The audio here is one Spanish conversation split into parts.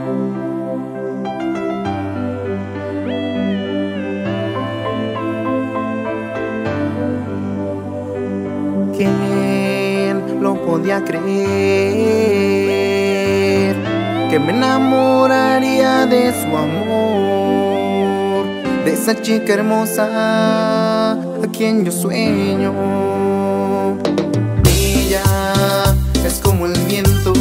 ¿Quién lo podía creer? Que me enamoraría de su amor, de esa chica hermosa a quien yo sueño. Ella es como el viento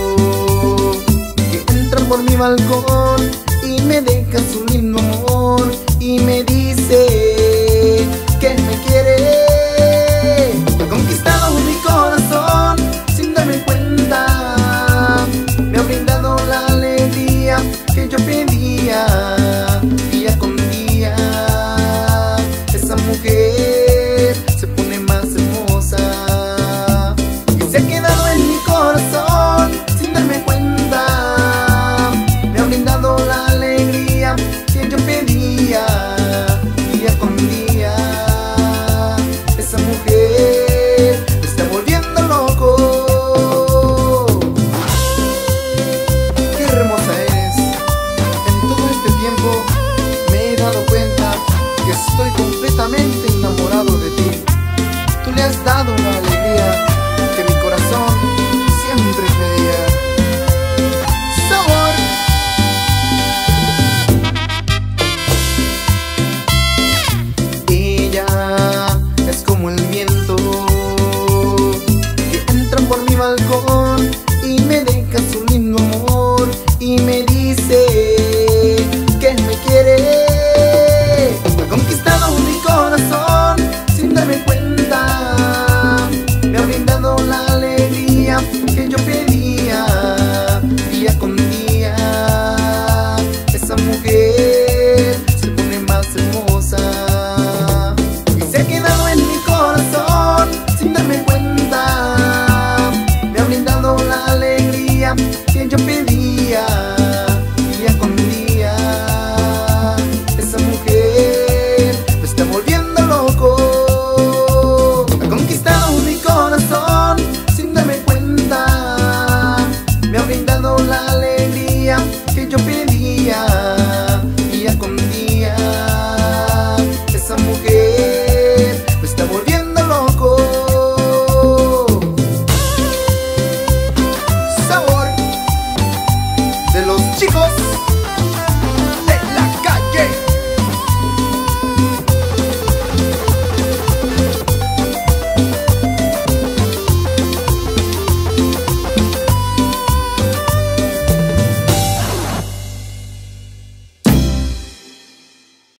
que entra por mi balcón y me deja su lindo amor y me dice que me quiere. Ha conquistado mi corazón sin darme cuenta, me ha brindado la alegría que yo pedía. Día con día esa mujer se pone más hermosa y se ha quedado en mi corazón sin darme cuenta. Me ha brindado la alegría que yo pedía. Día con día esa mujer me está volviendo loco. Qué hermosa eres. En todo este tiempo me he dado cuenta que estoy completamente enamorado de ti. Tú le has dado la alegría que mi corazón siempre pedía. Sabor. Ella es como el viento que entra por mi balcón y me deja su lindo amor y me dice que me quiere. Ha conquistado mi corazón sin darme cuenta, me ha brindado la alegría que yo pedía. Día con día esa mujer se pone más hermosa y se ha quedado en mi corazón sin darme cuenta. Me ha brindado la alegría que yo pedía. Día con día esa mujer me está volviendo loco. Ha conquistado mi corazón sin darme cuenta, me ha brindado la alegría que yo pedía. Día con día esa mujer me está volviendo loco. Sabor de los chicos.